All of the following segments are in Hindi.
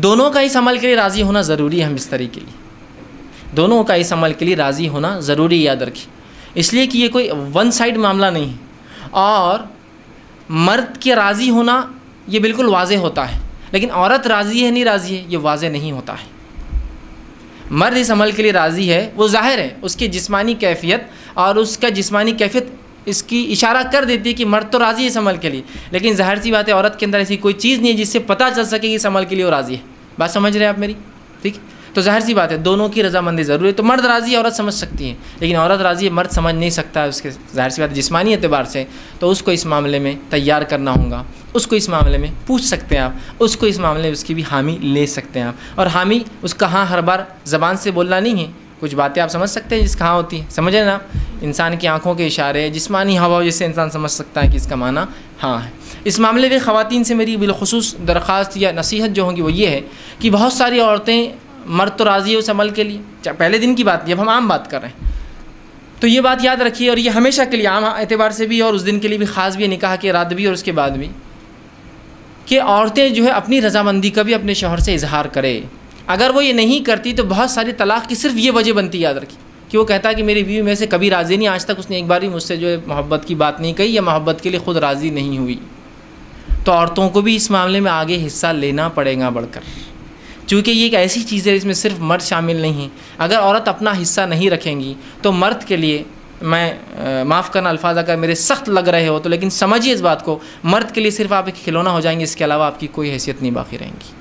दोनों का इस अमल के लिए राज़ी होना ज़रूरी है, हम इस तरीके के लिए दोनों का इस अमल के लिए राज़ी होना ज़रूरी, याद रखिए, इसलिए कि ये कोई वन साइड मामला नहीं है। और मर्द के राज़ी होना ये बिल्कुल वाज़े होता है, लेकिन औरत राज़ी है नहीं राज़ी है ये वाज़े नहीं होता है। मर्द इस अमल के लिए राज़ी है, वो ज़ाहिर है उसकी जिस्मानी कैफियत और उसका जिस्मानी कैफियत इसकी इशारा कर देती है कि मर्द तो राज़ी है इस अमल के लिए, लेकिन ज़ाहिर सी बात है औरत के अंदर ऐसी कोई चीज़ नहीं है जिससे पता चल सके कि इस अमल के लिए वो राज़ी है। बात समझ रहे हैं आप मेरी? ठीक, तो ज़ाहिर सी बात है दोनों की रजामंदी ज़रूरी है। तो मर्द राज़ी है औरत समझ सकती है, लेकिन औरत राज़ी है मर्द समझ नहीं सकता है, उसके ज़ाहिर सी बात है जिस्मानी एतबार से, तो उसको इस मामले में तैयार करना होगा, उसको इस मामले में पूछ सकते हैं आप, उसको इस मामले में उसकी भी हामी ले सकते हैं आप। और हामी उसका हाँ हर बार ज़बान से बोलना नहीं है, कुछ बातें आप समझ सकते हैं जिसका हाँ होती है, समझे ना, इंसान की आंखों के इशारे, जिस्मानी हवा जिससे इंसान समझ सकता है कि इसका माना हाँ है। इस मामले में ख़वातीन से मेरी बिलखुसूस दरख्वास्त या नसीहत जो होगी वो ये है कि बहुत सारी औरतें, मर्द तो राज़ी है उस अमल के लिए, पहले दिन की बात, जब हम आम बात कर रहे हैं तो ये बात याद रखिए, और ये हमेशा के लिए आम एतबार से भी और उस दिन के लिए भी ख़ास भी, निकाह के रात भी और उसके बाद भी, कि औरतें जो है अपनी रजामंदी का भी अपने शौहर से इजहार करे। अगर वो ये नहीं करती तो बहुत सारी तलाक़ की सिर्फ ये वजह बनती, याद रखिए, कि वो कहता है कि मेरी बीवी में से कभी राज़ी नहीं, आज तक उसने एक बार भी मुझसे जो है मोहब्बत की बात नहीं कही या मोहब्बत के लिए ख़ुद राज़ी नहीं हुई। तो औरतों को भी इस मामले में आगे हिस्सा लेना पड़ेगा बढ़कर, क्योंकि ये एक ऐसी चीज़ है इसमें सिर्फ मर्द शामिल नहीं है। अगर औरत अपना हिस्सा नहीं रखेंगी तो मर्द के लिए, मैं माफ़ करना अल्फाज अगर मेरे सख्त लग रहे हो तो, लेकिन समझिए इस बात को, मर्द के लिए सिर्फ आप एक खिलौना हो जाएंगे, इसके अलावा आपकी कोई हैसियत नहीं बाकी रहेंगी।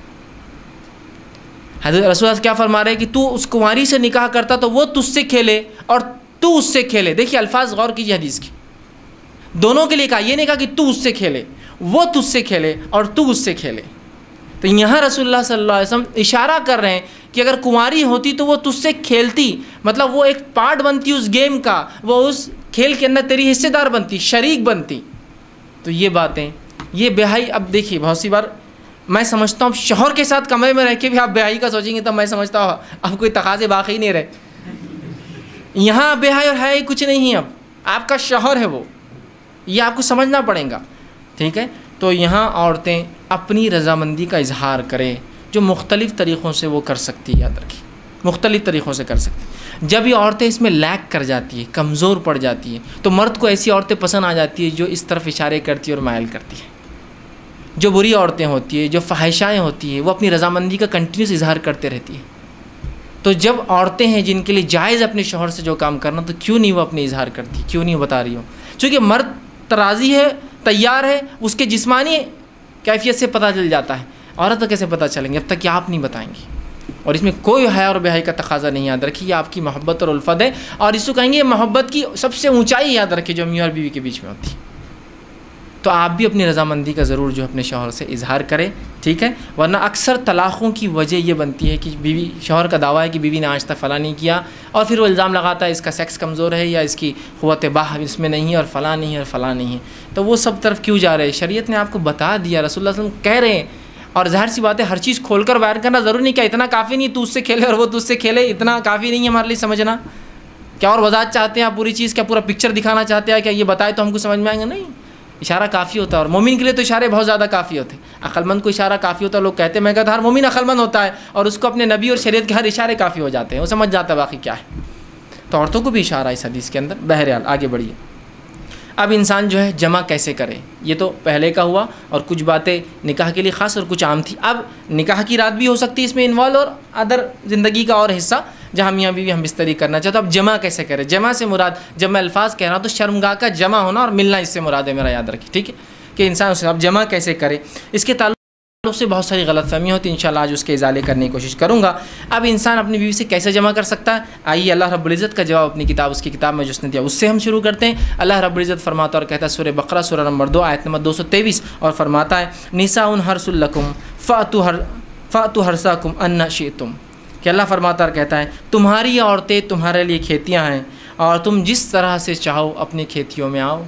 हज़रत रसूल क्या फरमा रहे हैं कि तू उस कुंवारी से निकाह करता तो वो तुझसे खेले और तू उससे खेले। देखिए अल्फाज गौर कीजिए हदीस की, दोनों के लिए कहा, ये नहीं कहा कि तू उससे खेले, वो तुझसे खेले और तू उससे खेले। तो यहाँ रसूलुल्लाह सल्लल्लाहु अलैहि वसल्लम इशारा कर रहे हैं कि अगर कुंवारी होती तो वो तुझसे खेलती, मतलब वो एक पार्ट बनती उस गेम का, वो उस खेल के अंदर तेरी हिस्सेदार बनती, शरीक बनती। तो ये बातें, ये बेहाई, अब देखिए बहुत सी बार मैं समझता हूँ शौहर के साथ कमरे में रह के भी आप बेहाई का सोचेंगे तो मैं समझता हूँ अब कोई तकाज़े बाकी नहीं रहे। यहाँ बेहाई और है कुछ नहीं है, अब आपका शौहर है वो, ये आपको समझना पड़ेगा, ठीक है। तो यहाँ औरतें अपनी रजामंदी का इजहार करें, जो मुख्तलिफ़ तरीक़ों से वो कर सकती है, याद रखिए मुख्तलिफ़ तरीक़ों से कर सकती है। जब ये औरतें इसमें लैक कर जाती है, कमज़ोर पड़ जाती है, तो मर्द को ऐसी औरतें पसंद आ जाती है जो इस तरफ इशारे करती है और मायल करती है। जो बुरी औरतें होती है, जो फ़ाहिशाएँ होती है, वो अपनी रजामंदी का कंटिन्यूस इजहार करते रहती है। तो जब औरतें हैं जिनके लिए जायज़ अपने शौहर से जो काम करना, तो क्यों नहीं वो अपने इजहार करती, क्यों नहीं बता रही हो? क्योंकि मर्द तराज़ी है, तैयार है, उसके जिस्मानी कैफियत से पता चल जाता है। औरत तो कैसे पता चलेंगे जब तक कि आप नहीं बताएंगी। और इसमें कोई हया और बेहाई का तकाज़ा नहीं, याद रखिए आपकी मोहब्बत और उल्फत है, और इसको कहेंगे मोहब्बत की सबसे ऊंचाई, याद रखिए, जो मियाँ और बीवी के बीच में होती है। तो आप भी अपनी रजामंदी का ज़रूर जो अपने शौहर से इजहार करें, ठीक है। वरना अक्सर तलाक़ों की वजह ये बनती है कि बीवी, शौहर का दावा है कि बीवी ने आज तक फ़लाँ नहीं किया, और फिर वो इल्ज़ाम लगाता है इसका सेक्स कमज़ोर है या इसकी क़ुव्वत बाह इसमें नहीं है और फ़लाँ नहीं है और फ़लाँ नहीं है। तो वो सब तरफ क्यों जा रहे हैं? शरीयत ने आपको बता दिया, रसूलुल्लाह सल्लल्लाहु अलैहि वसल्लम कह रहे हैं। और ज़ाहिर सी बात है हर चीज़ खोल कर बयान करना ज़रूरी नहीं, क्या इतना काफ़ी नहीं तू उससे खेले और वो तुझसे खेले, इतना काफ़ी नहीं है हमारे लिए समझना? क्या और वजाहत चाहते हैं आप पूरी चीज़, क्या पूरा पिक्चर दिखाना चाहते हैं, क्या ये बताए तो हमको समझ में आएंगे? नहीं, इशारा काफ़ी होता है। और मोमिन के लिए तो इशारे बहुत ज़्यादा काफ़ी होते हैं, अक्लमंद को इशारा काफ़ी होता है। लोग कहते हैं, मैं कहता हर मोमिन अक्लमंद होता है, और उसको अपने नबी और शरीयत के हर इशारे काफ़ी हो जाते हैं, वो समझ जाता है बाकी क्या है। तो औरतों को भी इशारा इस हदीस के अंदर। बहरहाल आगे बढ़िए। अब इंसान जो है जमा कैसे करे, ये तो पहले का हुआ, और कुछ बातें निकाह के लिए ख़ास और कुछ आम थी। अब निकाह की रात भी हो सकती है इसमें इन्वॉल्व, और अदर ज़िंदगी का और हिस्सा जहाँ मियाँ बीवी हम बिस्तरी करना चाहते। अब जमा कैसे करें? जमा से मुराद, जब मैं अल्फाज कह रहा हूँ तो शर्मगाह का जमा होना और मिलना, इससे मुराद है मेरा, याद रखिए, ठीक है, कि इंसान उससे अब जमा कैसे करे। इसके ताल्लुक से बहुत सारी गलतफहमी होती है, इंशाअल्लाह आज उसके इजाले करने की कोशिश करूँगा। अब इंसान अपनी बीवी से कैसे जमा कर सकता है? आइए अल्लाह रब्बुल इज़्ज़त का जवाब अपनी किताब, उसकी किताब में जिसने दिया, उससे हम शुरू करते हैं। अल्लाह रब्बुल इज़्ज़त फरमाता और कहता है, सूरह बकरा सूरह नंबर 2 आयत नंबर 223, और फरमाता है, निसाउन हर्सुल लकुम फ़ातु हर्साकुम अन्ना शिअ्तुम, कि अल्लाह फरमाता और कहता है, तुम्हारी औरतें तुम्हारे लिए खेतियाँ हैं, और तुम जिस तरह से चाहो अपनी खेतियों में आओ।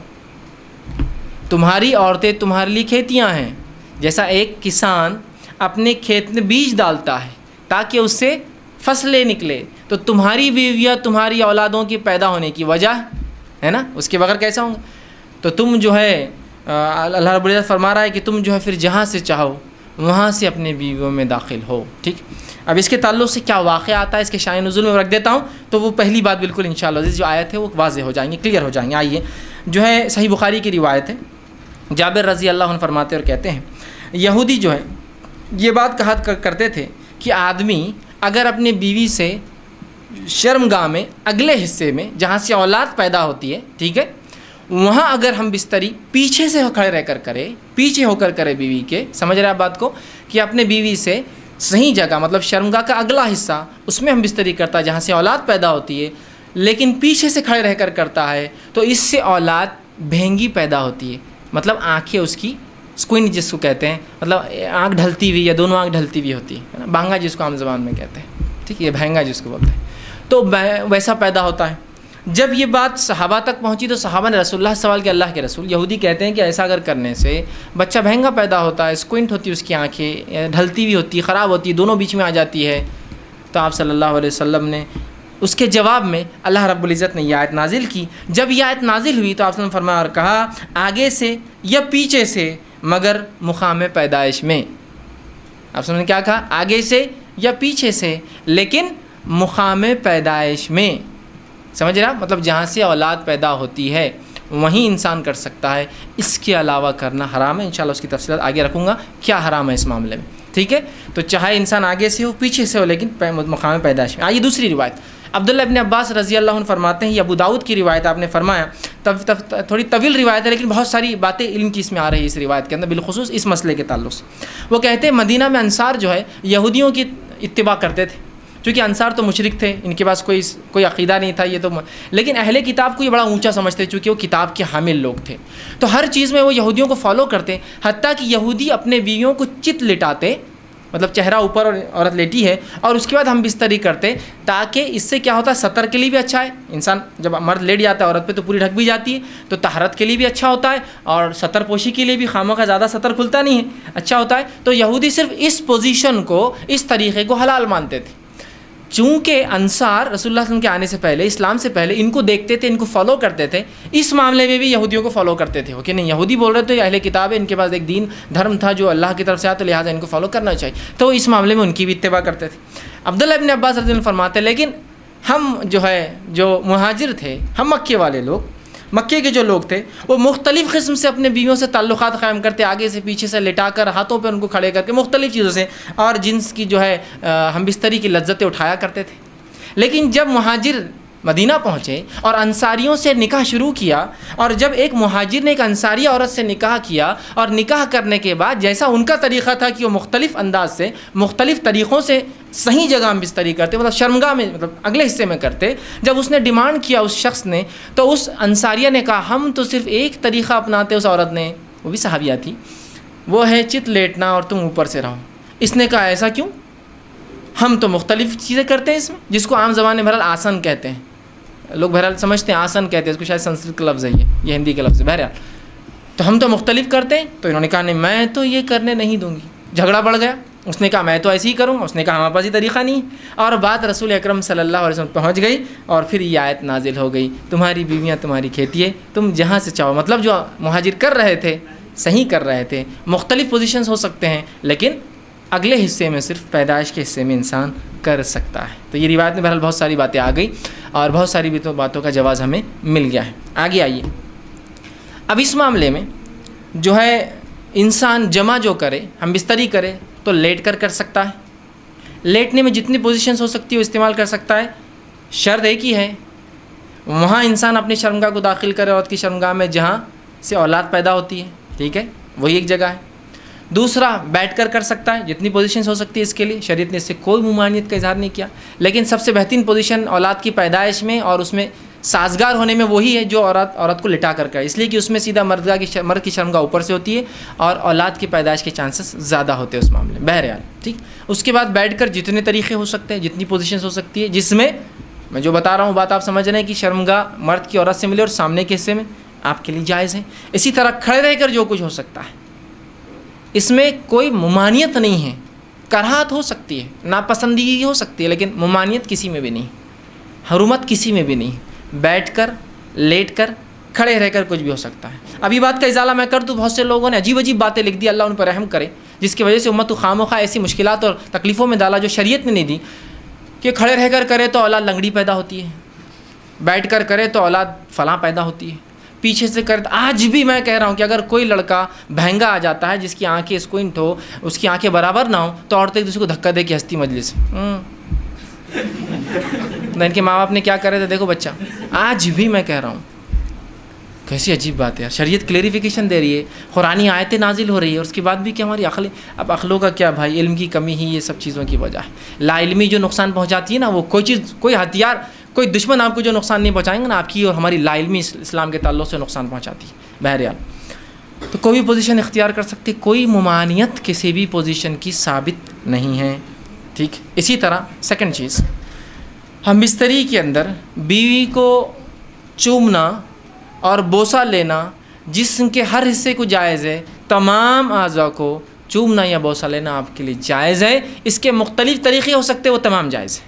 तुम्हारी औरतें तुम्हारे लिए खेतियाँ हैं, जैसा एक किसान अपने खेत में बीज डालता है ताकि उससे फसलें निकले, तो तुम्हारी बीवियाँ तुम्हारी औलादों की पैदा होने की वजह है ना, उसके बगैर कैसा होंगे? तो तुम जो है, अल्लाह रब्बुल इज़्ज़त फरमा रहा है कि तुम जो है फिर जहाँ से चाहो वहाँ से अपने बीवियों में दाखिल हो। ठीक, अब इसके ताल्लुक़ से क्या वाक़या आता है, इसके शान नुज़ूल में रख देता हूँ, तो वो पहली बात बिल्कुल इंशाअल्लाह जो आयत है वो वाज़ेह हो जाएंगे, क्लियर हो जाएंगे। आइए, जो है सही बुखारी की रिवायत है, जाबिर रज़ी अल्लाह अन्हु फरमाते और कहते हैं, यहूदी जो है ये बात कहा करते थे कि आदमी अगर अपनी बीवी से शर्मगाह में अगले हिस्से में जहाँ से औलाद पैदा होती है, ठीक है, वहाँ अगर हम बिस्तरी पीछे से खड़े रहकर करे, पीछे होकर करे बीवी के, समझ रहे हैं आप बात को, कि अपने बीवी से सही जगह मतलब शर्मगाह का अगला हिस्सा उसमें हम बिस्तरी करता है जहाँ से औलाद पैदा होती है, लेकिन पीछे से खड़े रहकर करता है, तो इससे औलाद भेंगी पैदा होती है, मतलब आँखें उसकी स्क्विंट जिसको कहते हैं, मतलब आँख ढलती हुई या दोनों आँख ढलती हुई होती है ना, बांगा जिसको आम ज़बान में कहते हैं, ठीक है, ये भैंगा जिसको बोलते हैं, तो वैसा पैदा होता है। जब ये बात सहाबा तक पहुंची तो सहाबा ने रसूलुल्लाह सवाल किया, अल्लाह के रसूल, यहूदी कहते हैं कि ऐसा अगर करने से बच्चा भैंगा पैदा होता है, स्क्विंट होती है उसकी आंखें, ढलती हुई होती है, ख़राब होती है, दोनों बीच में आ जाती है। तो आप सल्लल्लाहु अलैहि वसल्लम ने उसके जवाब में अल्लाह रब्बुल इज़्ज़त ने यह आयत नाजिल की। जब यह आयत नाजिल हुई तो आपने फरमाया और कहा, आगे से या पीछे से मगर मुक़ाम पैदाइश में। आपने क्या कहा, आगे से या पीछे से, लेकिन मुक़ाम पैदाइश में, समझ रहा, मतलब जहाँ से औलाद पैदा होती है वहीं इंसान कर सकता है, इसके अलावा करना हराम है। इंशाल्लाह उसकी तफसीलात आगे रखूँगा क्या हराम है इस मामले में, ठीक है। तो चाहे इंसान आगे से हो पीछे से हो, लेकिन मुक़ाम पैदाइश में। आइए दूसरी रिवायत, अब्दुल्लाह इब्न अब्बास रज़ी अल्लाह अन्हु फरमाते हैं, ये अबू दाऊद की रिवायत आपने फरमाया, थोड़ी तवील रिवायत है लेकिन बहुत सारी बातें इल्म की इसमें आ रही है इस रिवायत के अंदर, बिलखुसूस इस मसले के ताल्लुक़ से। वो कहते हैं मदीना में अंसार जो है यहूदियों की इत्तिबा करते थे, क्योंकि अंसार तो मुशरिक थे, इनके पास कोई अक़ीदा नहीं था ये तो, लेकिन अहले किताब को ये बड़ा ऊंचा समझते, चूँकि वो किताब के हामिल लोग थे, तो हर चीज़ में वो यहूदियों को फॉलो करते। हत्ता कि यहूदी अपने बीवियों को चित लिटाते, मतलब चेहरा ऊपर और औरत लेटी है, और उसके बाद हम बिस्तरी करते, ताकि इससे क्या होता है, सतर के लिए भी अच्छा है, इंसान जब मर्द लेट जाता है औरत पे तो पूरी ढक भी जाती है, तो तहरत के लिए भी अच्छा होता है, और सतर पोशी के लिए भी, खामों का ज़्यादा सतर खुलता नहीं है, अच्छा होता है। तो यहूदी सिर्फ इस पोजीशन को, इस तरीक़े को हलाल मानते थे। चूँकि अंसार रसूलुल्लाह सल्लल्लाहु अलैहि वसल्लम के आने से पहले, इस्लाम से पहले इनको देखते थे, इनको फॉलो करते थे, इस मामले में भी यहूदियों को फॉलो करते थे। ओके, नहीं, यहूदी बोल रहे थे अहले किताब है, इनके पास एक दीन धर्म था जो अल्लाह की तरफ से आया, तो लिहाजा इनको फॉलो करना चाहिए, तो इस मामले में उनकी भी इत्तिबा करते थे। अब्दुल्लाह इब्न अब्बास रज़ियल्लाहु अन्हु फरमाते, लेकिन हम जो है जो मुहाजिर थे, हम मक्के वाले लोग, मक्के के जो लोग थे, वो मुख्तलिफ़ किस्म से अपने बीवियों से ताल्लुक़ात क़ायम करते, आगे से पीछे से लिटाकर, हाथों पे उनको खड़े करके, मुख्तलिफ़ चीज़ों से, और जिन्स की जो है हम बिस्तरी की लज्जतें उठाया करते थे। लेकिन जब मुहाजिर मदीना पहुँचे और अंसारियों से निकाह शुरू किया, और जब एक मुहाजिर ने एक अंसारी औरत से निकाह किया, और निकाह करने के बाद जैसा उनका तरीक़ा था कि वो मुख्तलिफ़ अंदाज से, मुख्तलिफ़ तरीक़ों से सही जगह हम बिस्तरी करते, मतलब शर्मगाह में, मतलब अगले हिस्से में करते, जब उसने डिमांड किया उस शख्स ने, तो उस अंसारिया ने कहा, हम तो सिर्फ़ एक तरीक़ा अपनाते, उस औरत ने, वो भी सहाबिया थी, वो है चित लेटना और तुम ऊपर से रहो। इसने कहा, ऐसा क्यों, हम तो मुख्तलिफ़ चीज़ें करते हैं इसमें, जिसको आम ज़बान में बहरहाल आसन कहते हैं, लोग बहरहाल समझते हैं आसन कहते हैं इसको, शायद संस्कृत का लफ्ज़ है ये हिंदी का लफ्ज़ है, बहरहाल तो हम तो मुख्तलिफ़ करते हैं। तो इन्होंने कहा, नहीं, मैं तो ये करने नहीं दूँगी। झगड़ा बढ़ गया, उसने कहा मैं तो ऐसे ही करूँगा, उसने कहा हमारे पास ये तरीक़ा नहीं, और बात रसूल अकरम सल्लल्लाहु अलैहि वसल्लम पहुँच गई, और फिर ये आयत नाजिल हो गई, तुम्हारी बीवियाँ तुम्हारी खेती है, तुम जहाँ से चाहो, मतलब जो मुहाजिर कर रहे थे सही कर रहे थे, मुख्तलिफ़ पोजीशंस हो सकते हैं, लेकिन अगले हिस्से में सिर्फ पैदाइश के हिस्से में इंसान कर सकता है। तो ये रिवायत में बहरहाल बहुत सारी बातें आ गई, और बहुत सारी भी तो बातों का जवाब हमें मिल गया है। आगे आइए, अब इस मामले में जो है इंसान जमा जो करे, हम बिस्तरी करें तो लेट कर सकता है, लेटने में जितनी पोजीशंस हो सकती है वो इस्तेमाल कर सकता है। शर्त एक ही है, वहाँ इंसान अपनी शर्मगाह को दाखिल करे, औरत की शर्मगाह में जहाँ से औलाद पैदा होती है, ठीक है, वही एक जगह है। दूसरा, बैठकर कर सकता है, जितनी पोजीशंस हो सकती है इसके लिए, शरीयत ने इससे कोई मुमानियत का इजहार नहीं किया, लेकिन सबसे बेहतरीन पोजीशन औलाद की पैदाइश में और उसमें साजगार होने में वही है जो औरत को लिटा कर करे, इसलिए कि उसमें सीधा मर्द की शर्मगाह ऊपर से होती है, और औलाद की पैदाइश के चांसेस ज़्यादा होते हैं उस मामले में, बहरहाल ठीक। उसके बाद बैठकर जितने तरीक़े हो सकते हैं, जितनी पोजीशंस हो सकती है, जिसमें मैं जो बता रहा हूँ बात आप समझ रहे हैं कि शर्मगाह मर्द की औरत से मिले और सामने के हिस्से में आपके लिए जायज़ है। इसी तरह खड़े रहकर जो कुछ हो सकता है, इसमें कोई मुमानियत नहीं है, कराहत हो सकती है, नापसंदगी हो सकती है, लेकिन मुमानियत किसी में भी नहीं, हरुमत किसी में भी नहीं। बैठकर, लेटकर, खड़े रहकर कुछ भी हो सकता है। अभी बात का इजाला मैं कर दूँ, बहुत से लोगों ने अजीब अजीब बातें लिख दी, अल्लाह उन पर रहम करे, जिसकी वजह से उम्मत को खामोखा ऐसी मुश्किलात और तकलीफ़ों में डाला जो शरीयत ने नहीं दी, कि खड़े रहकर करे तो औलाद लंगड़ी पैदा होती है, बैठ कर करे तो औलाद फलां पैदा होती है, पीछे से करे। आज भी मैं कह रहा हूँ कि अगर कोई लड़का भहंगा आ जाता है जिसकी आंखें स्क्विंट हो, उसकी आंखें बराबर ना हो, तो औरतें एक दूसरे को धक्का दे के हंसती मजलिस। इनके माँ बाप ने क्या करे थे, देखो बच्चा। आज भी मैं कह रहा हूँ, कैसी अजीब बात है यार। शरीयत क्लेरिफिकेशन दे रही है, कुरानी आयतें नाजिल हो रही है, और उसके बाद भी क्या हमारी अक्लें। अब अक्लों का क्या भाई, इल्म की कमी ही ये सब चीज़ों की वजह है। लाइल्मी जो नुकसान पहुँचाती है ना, वो कोई चीज़, कोई हथियार, कोई दुश्मन आपको जो नुकसान नहीं पहुँचाएंगे ना, आपकी और हमारी लाइल्मी इस्लाम के ताल्लुक़ से नुकसान पहुँचाती है। बहरहाल, तो कोई भी पोजीशन इख्तियार कर सकते, कोई मुमानियत किसी भी पोजीशन की साबित नहीं है। ठीक, इसी तरह सेकंड चीज़, हम बिस्तरी के अंदर बीवी को चूमना और बोसा लेना, जिस्म के हर हिस्से को जायज़ है, तमाम आज़ा को चूमना या बोसा लेना आपके लिए जायज़ है। इसके मुख्तलिफ़ तरीक़े हो सकते, वो तमाम जायज़ है।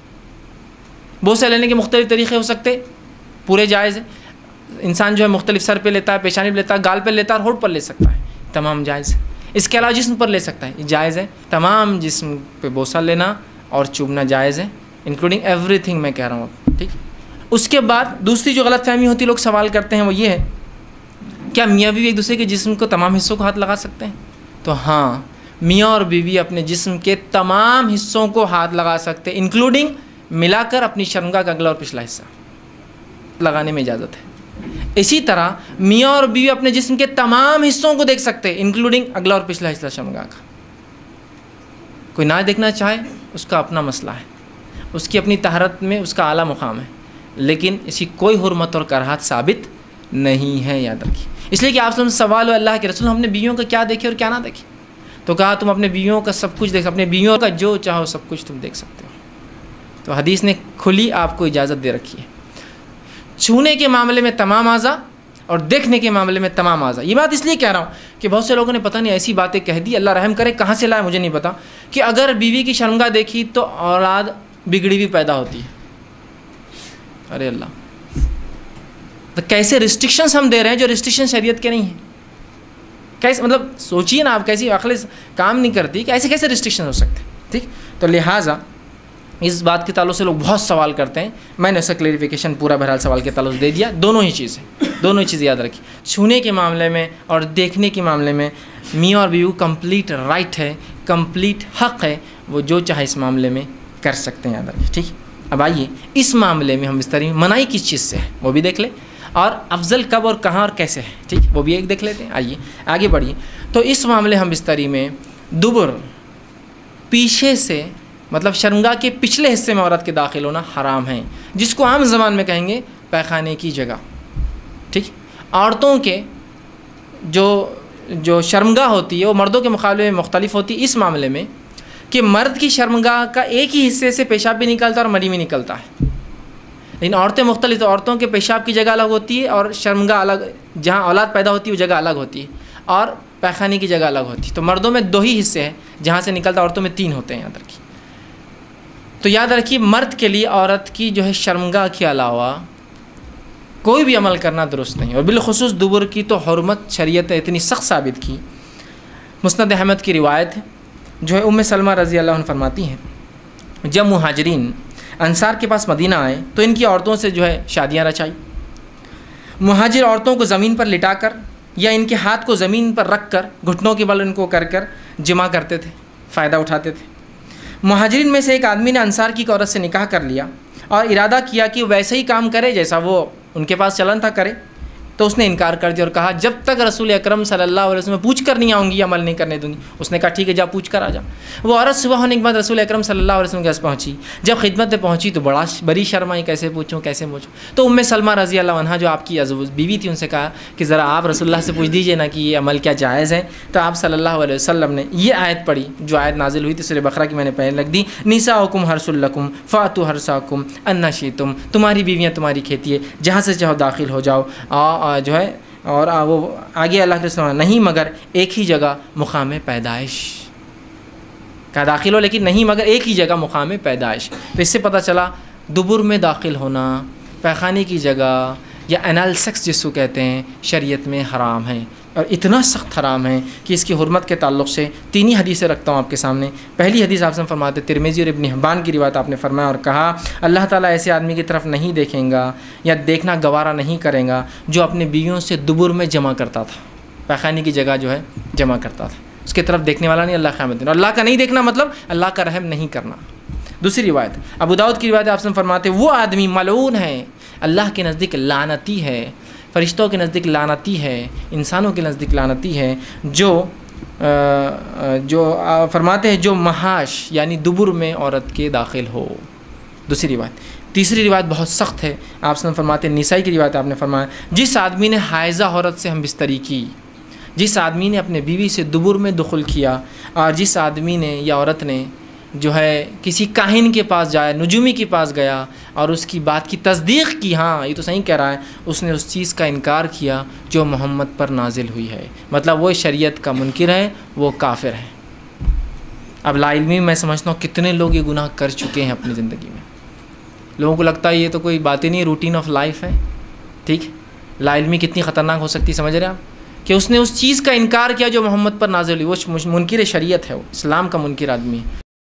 बोसा लेने के मुख्तलिफ़ तरीक़े हो सकते, पूरे जायज़ है। इंसान जो है मुख्तलिफ सर पे लेता है, पेशानी पे लेता है, गाल पे लेता है, और होठ पर ले सकता है, तमाम जायज़ है। इसके अलावा जिस्म पर ले सकता है, जायज़ है। तमाम जिस्म पे बोसा लेना और चूमना जायज़ है, इंक्लूडिंग एवरीथिंग मैं कह रहा हूँ। ठीक, उसके बाद दूसरी जो गलत फहमी होती, लोग सवाल करते हैं, वो ये है, क्या मियाँ बीवी एक दूसरे के जिस्म को तमाम हिस्सों को हाथ लगा सकते हैं? तो हाँ, मियाँ और बीवी अपने जिस्म के तमाम हिस्सों को हाथ लगा सकते हैं, इंक्लूडिंग मिलाकर अपनी शर्मगाह का अगला और पिछला हिस्सा लगाने में इजाज़त है। इसी तरह मियाँ और बीवी अपने जिस्म के तमाम हिस्सों को देख सकते हैं, इंक्लूडिंग अगला और पिछला हिस्सा शर्मगाह का। कोई ना देखना चाहे, उसका अपना मसला है, उसकी अपनी तहरत में उसका आला मुकाम है, लेकिन इसकी कोई हुर्मत और कराहत साबित नहीं है, याद रखिए। इसलिए कि आप सवाल हो, अल्लाह के रसूल, हमने बीवियों का क्या देखे और क्या ना देखे? तो कहा, तुम अपने बीवियों का सब कुछ देख, अपने बीवियों का जो चाहो सब कुछ तुम देख सकते हो। तो हदीस ने खुली आपको इजाज़त दे रखी है। छूने के मामले में तमाम आज़ा और देखने के मामले में तमाम आज़ा। ये बात इसलिए कह रहा हूँ कि बहुत से लोगों ने पता नहीं ऐसी बातें कह दी, अल्लाह रहम करे, कहाँ से लाए मुझे नहीं पता, कि अगर बीवी की शर्मगाह देखी तो औलाद बिगड़ी भी पैदा होती है। अरे अल्लाह, तो कैसे रिस्ट्रिक्शंस हम दे रहे हैं जो रिस्ट्रिक्शन शरीयत के नहीं हैं। कैसे, मतलब सोचिए ना आप, कैसी अक्ल काम नहीं करती, कैसे कैसे रिस्ट्रिक्शन हो सकते हैं। ठीक, तो लिहाजा इस बात के ताल्लुक़ से लोग बहुत सवाल करते हैं, मैंने उसका क्लेरिफिकेशन पूरा बहरहाल सवाल के ताल्लुक़ से दे दिया। दोनों ही चीज़ है, दोनों ही चीज़ याद रखिए। छूने के मामले में और देखने के मामले में मियाँ और बीवी कंप्लीट राइट है, कंप्लीट हक़ है, वो जो चाहे इस मामले में कर सकते हैं, याद रखिए। ठीक, अब आइए इस मामले में हम बिस्तरी में मनाही किस चीज़ से है वो भी देख लें, और अफजल कब और कहाँ और कैसे है, ठीक, वो भी एक देख लेते हैं। आइए आगे बढ़िए। तो इस मामले हम बिस्तरी में दुबर, पीछे से, मतलब शर्मगाह के पिछले हिस्से में औरत के दाखिल होना हराम है, जिसको आम ज़बान में पैखाने की जगह। ठीक, औरतों के जो शर्मगाह होती है वो मर्दों के मुकाबले में मुख्तलिफ होती है इस मामले में कि मर्द की शर्मगाह का एक ही हिस्से से पेशाब भी निकलता है और मरी भी निकलता है, लेकिन औरतें मुख्तलिफ। तो औरतों के पेशाब की जगह अलग होती है और शर्मगाह अलग, जहाँ औलाद पैदा होती है वो जगह अलग होती है, और पैखाने की जगह अलग होती है। तो मर्दों में 2 ही हिस्से हैं जहाँ से निकलता, औरतों में 3 होते हैं, याद रखिए। तो याद रखिए, मर्द के लिए औरत की जो है शर्मगाह के अलावा कोई भी अमल करना दुरुस्त नहीं, और बिलखुसूस दुबर की तो हुर्मत शरीयत ने इतनी सख्त साबित की। मुस्नद अहमद की रिवायत है, जो है उम्मे सलमा रज़ी अल्लाह अन्हा फरमाती हैं, जब मुहाजिरीन अंसार के पास मदीना आए तो इनकी औरतों से जो है शादियाँ रचाई। मुहाजिर औरतों को ज़मीन पर लिटाकर या इनके हाथ को ज़मीन पर रख कर घुटनों के बल इनको कर जिमा करते थे, फ़ायदा उठाते थे। मुहाजिरीन में से एक आदमी ने अंसार की औरत से निकाह कर लिया और इरादा किया कि वैसे ही काम करे जैसा वो उनके पास चलन था करे, तो उसने इनकार कर दिया और कहा, जब तक रसूल अकरम सल्लल्लाहु अलैहि वसल्लम पूछ कर नहीं आऊँगी, अमल नहीं करने दूँगी। उसने कहा, ठीक है, जा पूछ कर आ जा। वो औरत सुबह होने के बाद रसूल अकरम सल्लल्लाहु अलैहि वसल्लम के पास पहुँची। जब खिदमत में पहुँची तो बड़ी शर्माई, कैसे पूछूँ कैसे पूछूँ। तो उम्मे सलमा रज़ी अल्लाह अन्हा, जो आपकी बीवी थी, उनसे कहा कि ज़रा आप रसूलुल्लाह से पूछ दीजिए ना कि ये अमल क्या जायज़ है। तो आप सल्लल्लाहु अलैहि वसल्लम ने ये आयत पढ़ी, जो आयत नाजिल हुई थी सूरह बकरा की, मैंने पहले लग दी, निसाउकुम हर्सुल लकुम फातु हर्साकुम अन्ना शितुम, तुम्हारी बीवियाँ तुम्हारी खेती है, जहाँ से चाहो दाखिल हो जाओ। जो है, और वो आगे अल्लाह के रसूल नहीं मगर एक ही जगह मुकाम पैदाइश का दाखिल हो, लेकिन नहीं मगर एक ही जगह मुकाम पैदाइश। तो इससे पता चला दुबुर में दाखिल होना, पैखाने की जगह या एनल सेक्स जिसको कहते हैं, शरीयत में हराम है। और इतना सख्त हराम है कि इसकी हुर्मत के ताल्लुक़ से 3 ही हदीसें रखता हूँ आपके सामने। पहली हदीस आपसे फरमाते, तिरमिज़ी और इब्न हिब्बान की रिवायत आपने फरमाया और कहा, अल्लाह ताला ऐसे आदमी की तरफ नहीं देखेगा या देखना गवारा नहीं करेगा जो अपनी बीवियों से दुबुर में जमा करता था, पैखाने की जगह जो है जमा करता था, उसकी तरफ देखने वाला नहीं अल्लाह क़यामत दिन। और अल्लाह का नहीं देखना मतलब अल्लाह का रहम नहीं करना। दूसरी रिवायत अबू दाऊद की रिवायत आपसे फरमाते, वो आदमी मलऊन है, अल्लाह के नज़दीक लानती है, फ़रिश्तों के नज़दीक लानती है, इंसानों के नज़दीक लानती है, जो फरमाते हैं जो महाश यानी दुबुर में औरत के दाखिल हो। दूसरी रिवायत। तीसरी रिवायत बहुत सख्त है, आप फरमाते, निसाई की रिवायत आपने फरमाया, जिस आदमी ने हाइज़ा औरत से हम बिस्तरी की, जिस आदमी ने अपने बीवी से दुबुर में दुखुल किया, और जिस आदमी ने या औरत ने जो है किसी काहिन के पास जाया, नुजूमी के पास गया और उसकी बात की तस्दीक की, हाँ ये तो सही कह रहा है, उसने उस चीज़ का इनकार किया जो मोहम्मद पर नाजिल हुई है, मतलब वो शरीयत का मुनकिर है, वो काफिर है। अब लाइल्मी मैं समझता हूँ कितने लोग ये गुनाह कर चुके हैं अपनी ज़िंदगी में। लोगों को लगता है ये तो कोई बात ही नहीं, रूटीन ऑफ लाइफ है। ठीक, लाइल्मी कितनी ख़तरनाक हो सकती है, समझ रहे हैं आप, कि उसने उस चीज़ का इनकार किया जो मोहम्मद पर नाजिल हुई, वो मुनकिर शरीयत है, वो इस्लाम का मुनकिर आदमी है।